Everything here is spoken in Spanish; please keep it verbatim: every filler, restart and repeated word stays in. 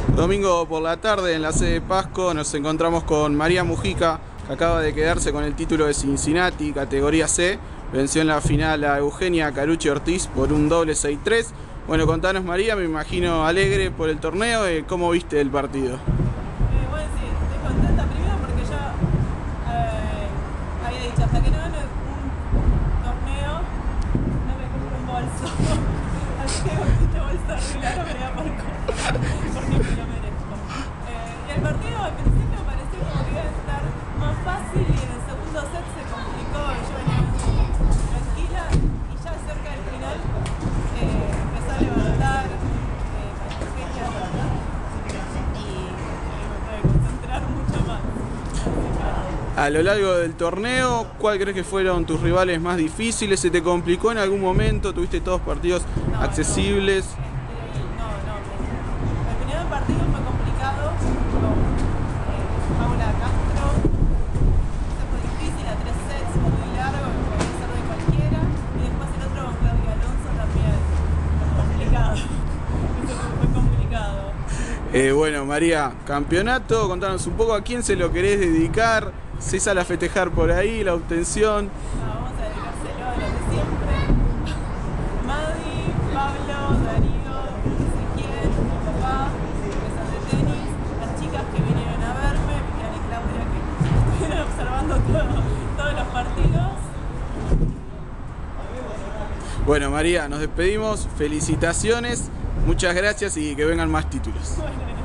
Domingo por la tarde en la sede de Pasco nos encontramos con María Mujica, que acaba de quedarse con el título de Cincinnati, categoría C. Venció en la final a Eugenia Carucci Ortiz por un doble seis tres. Bueno, contanos, María, me imagino alegre por el torneo. ¿Cómo viste el partido? Eh, bueno, sí, estoy contenta primero porque ya eh, había dicho, hasta que no gane un torneo, no me compro un bolso. Así que con este bolso arreglar me voy a por comprar, porque me lo merezco. Eh, y el partido al principio pareció como que iba a estar más fácil y en el segundo set se complicó. Yo venía tranquila y ya cerca del final eh, empecé a levantar eh, la estrategia y me pude concentrar mucho más. A lo largo del torneo, ¿cuál crees que fueron tus rivales más difíciles? ¿Se te complicó en algún momento? ¿Tuviste todos partidos No, accesibles? No, no, no. El primer partido fue complicado con eh, Paula Castro. Ese fue difícil, a tres sets, muy largo, que podía ser de cualquiera. Y después el otro con Claudia Alonso también complicado. Eso fue complicado. Eh, bueno, María, campeonato, contanos un poco a quién se lo querés dedicar. ¿Se sale a festejar por ahí la obtención? No, vamos a dedicárselo a los de siempre. Madi, Pablo, Darío, Ezequiel, mi papá, que son de tenis, las chicas que vinieron a verme, Viviana y Claudia, que estuvieron observando todo, todos los partidos. Bueno, María, nos despedimos. Felicitaciones, muchas gracias y que vengan más títulos. Bueno,